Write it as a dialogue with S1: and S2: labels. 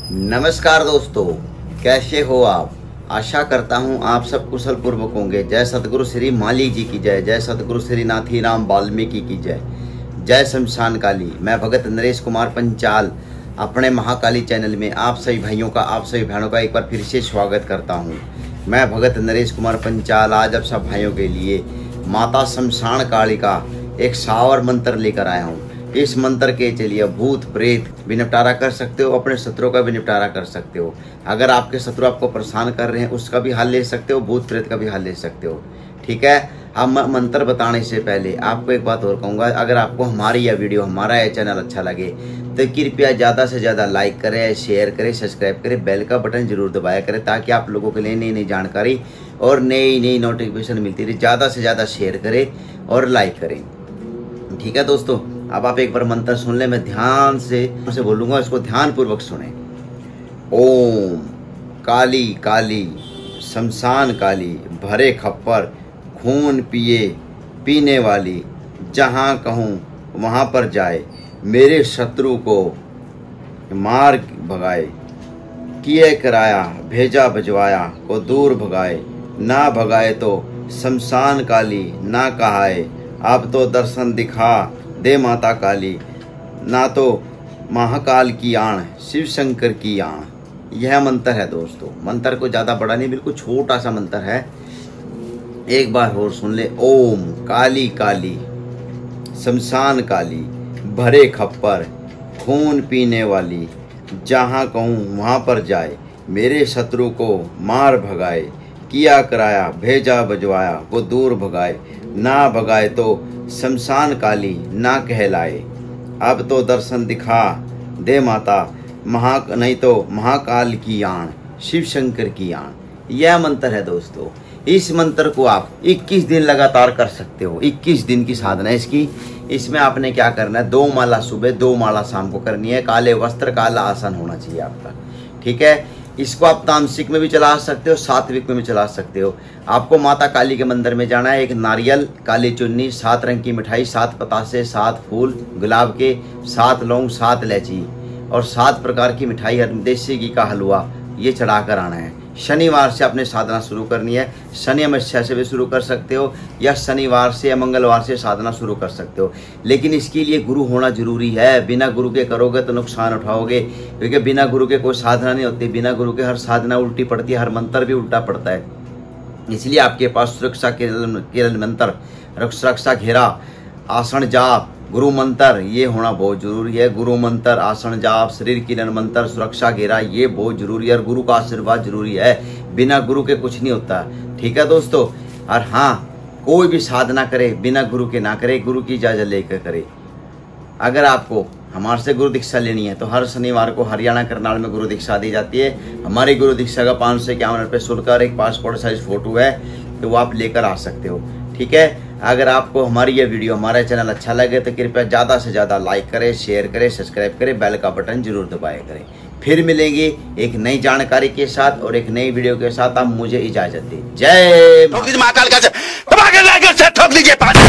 S1: नमस्कार दोस्तों, कैसे हो आप। आशा करता हूँ आप सब कुशल पूर्वक होंगे। जय सतगुरु श्री माली जी की जय, जय सतगुरु श्री नाथी राम वाल्मीकि की जय, जय शमशान काली। मैं भगत नरेश कुमार पंचाल अपने महाकाली चैनल में आप सभी भाइयों का, आप सभी बहनों का एक बार फिर से स्वागत करता हूँ। मैं भगत नरेश कुमार पंचाल आज आप सब भाइयों के लिए माता शमशान काली का एक सावर मंत्र लेकर आया हूँ। इस मंत्र के चलिए भूत प्रेत भी निपटारा कर सकते हो, अपने शत्रुओं का भी निपटारा कर सकते हो। अगर आपके शत्रु आपको परेशान कर रहे हैं उसका भी हल ले सकते हो, भूत प्रेत का भी हल ले सकते हो। ठीक है। अब मैं मंत्र बताने से पहले आपको एक बात और कहूँगा, अगर आपको हमारी यह वीडियो, हमारा यह चैनल अच्छा लगे तो कृपया ज़्यादा से ज़्यादा लाइक करें, शेयर करें, सब्सक्राइब करें, बेल का बटन जरूर दबाया करें ताकि आप लोगों के लिए नई नई जानकारी और नई नई नोटिफिकेशन मिलती रहे। ज़्यादा से ज़्यादा शेयर करें और लाइक करें। ठीक है दोस्तों, अब आप एक बार मंत्र सुन ले। मैं ध्यान से बोलूंगा, इसको ध्यान पूर्वक सुने। ओम काली काली शमशान काली, भरे खप्पर खून पिए पीने वाली, जहाँ कहूँ वहाँ पर जाए, मेरे शत्रु को मार भगाए, किए कराया भेजा भजवाया को दूर भगाए, ना भगाए तो शमशान काली ना कहाए, अब तो दर्शन दिखा दे माता काली, ना तो महाकाल की आण शिव शंकर की आण। यह मंत्र है दोस्तों। मंत्र को ज़्यादा बड़ा नहीं, बिल्कुल छोटा सा मंत्र है। एक बार और सुन ले। ओम काली काली शमशान काली, भरे खप्पर खून पीने वाली, जहाँ कहूँ वहाँ पर जाए, मेरे शत्रु को मार भगाए, किया कराया भेजा भजवाया को दूर भगाए, ना भगाए तो शमशान काली ना कहलाए, अब तो दर्शन दिखा दे माता नहीं तो महाकाल की आण शिव शंकर की आण। यह मंत्र है दोस्तों। इस मंत्र को आप 21 दिन लगातार कर सकते हो। 21 दिन की साधना है इसकी। इसमें आपने क्या करना है, 2 माला सुबह 2 माला शाम को करनी है। काले वस्त्र काला आसन होना चाहिए आपका। ठीक है। इसको आप तामसिक में भी चला सकते हो, सात्विक में भी चला सकते हो। आपको माता काली के मंदिर में जाना है। एक नारियल, काली चुन्नी, 7 रंग की मिठाई, 7 पतासे, 7 फूल गुलाब के, 7 लौंग, 7 इलायची और 7 प्रकार की मिठाई, देसी घी का हलवा, ये चढ़ाकर आना है। शनिवार से अपने साधना शुरू करनी है। शनि अमावस्या से भी शुरू कर सकते हो या शनिवार से या मंगलवार से साधना शुरू कर सकते हो, लेकिन इसके लिए गुरु होना जरूरी है। बिना गुरु के करोगे तो नुकसान उठाओगे, क्योंकि बिना गुरु के कोई साधना नहीं होती। बिना गुरु के हर साधना उल्टी पड़ती है, हर मंत्र भी उल्टा पड़ता है। इसलिए आपके पास सुरक्षा केरल मंत्र, सुरक्षा घेरा, आसन जाप, गुरु मंत्र, ये होना बहुत जरूरी है। गुरु मंत्र, आसन जाप, शरीर किरण मंत्र, सुरक्षा घेरा, ये बहुत जरूरी है और गुरु का आशीर्वाद जरूरी है। बिना गुरु के कुछ नहीं होता। ठीक है दोस्तों। और हाँ, कोई भी साधना करे बिना गुरु के ना करे, गुरु की इजाजत लेकर करे। अगर आपको हमारे से गुरु दीक्षा लेनी है तो हर शनिवार को हरियाणा करनाल में गुरु दीक्षा दी जाती है। हमारी गुरु दीक्षा का 551 रुपये शुल्क और एक पासपोर्ट साइज फोटो है, तो वो आप लेकर आ सकते हो। ठीक है। अगर आपको हमारी ये वीडियो, हमारा चैनल अच्छा लगे तो कृपया ज़्यादा से ज़्यादा लाइक करें, शेयर करें, सब्सक्राइब करें, बेल का बटन जरूर दबाया करें। फिर मिलेंगे एक नई जानकारी के साथ और एक नई वीडियो के साथ। आप मुझे इजाजत दें। जय महाकाल का ठोक दीजिए।